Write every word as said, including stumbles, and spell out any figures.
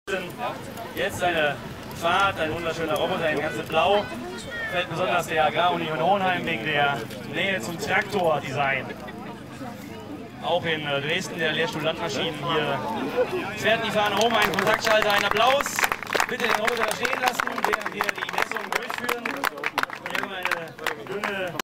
Jetzt eine Fahrt, ein wunderschöner Roboter in ganze Blau. Fällt besonders der Agrarunion Hohenheim wegen der Nähe zum Traktor-Design. Auch in Dresden der Lehrstuhl Landmaschinen. Hier fährt die Fahne um, ein Kontaktschalter, ein Applaus. Bitte den Roboter stehen lassen, während wir